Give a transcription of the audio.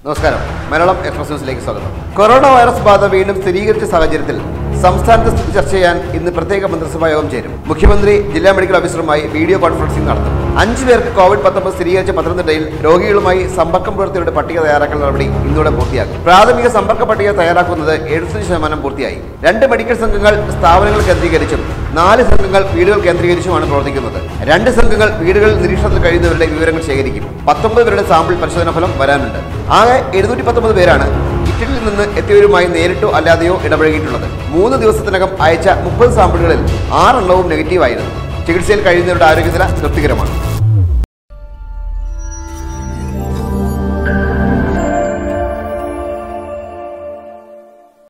നമസ്കാരം. മലയാളം എക്സ്പ്രസ് ന്യൂസിലേക്ക് സ്വാഗതം. കൊറോണ വൈറസ് ബാധ വീണ്ടും സ്ഥിരീകരിച്ച സാഹചര്യത്തിൽ സംസ്ഥാനത്തെ സ്ഥിതി ചർച്ച ചെയ്യാൻ ഇന്ന് പ്രത്യേക മന്ത്രിസഭാ യോഗം ചേരും. മുഖ്യമന്ത്രി ജില്ലാ മെഡിക്കൽ ഓഫീസറുമായി വീഡിയോ കോൺഫറൻസിംഗ് നടത്തും. 5 പേർക്ക് കോവിഡ്-19 സ്ഥിരീകരിച്ച പത്തനംതിട്ടയിൽ രോഗികളുമായി സമ്പർക്കം പുലർത്തിയവരുടെ പട്ടിക തയ്യാറാക്കൽ നടപടി ഇന്നോടെ പൂർത്തിയാക്കും. പ്രാഥമിക സമ്പർക്ക പട്ടിക തയ്യാറാക്കുന്നത് 75% പൂർത്തിയായി. 2 മെഡിക്കൽ സംഘങ്ങൾ സ്ഥാപനങ്ങൾ കേന്ദ്രീകരിച്ചും 4 സംഘങ്ങൾ വീടുകൾ കേന്ദ്രീകരിച്ചുമാണ് പ്രവർത്തിക്കുന്നത്. 2 സംഘങ്ങൾ വീടുകളിൽ നിരീക്ഷണത്തിൽ കഴിയുന്നവരുടെ വിവരങ്ങൾ ശേഖരിക്കും. 19 പേരുടെ സാമ്പിൾ പരിശോധനാ ഫലം വരാനുണ്ട്. ആകെ 719 പേരാണ് ഇറ്റലിയിൽ നിന്ന് എത്തിയവരുമായി നേരിട്ടോ അല്ലാതെയോ ഇടപഴകിയിട്ടുള്ളത്. 3 ദിവസത്തിനകം അയച്ച 30 സാമ്പിളുകളിൽ 6 എണ്ണവും നെഗറ്റീവായിരുന്നു. ചികിത്സയിൽ കഴിയുന്നവരുടെ ആരോഗ്യനില തൃപ്തികരമാണ്.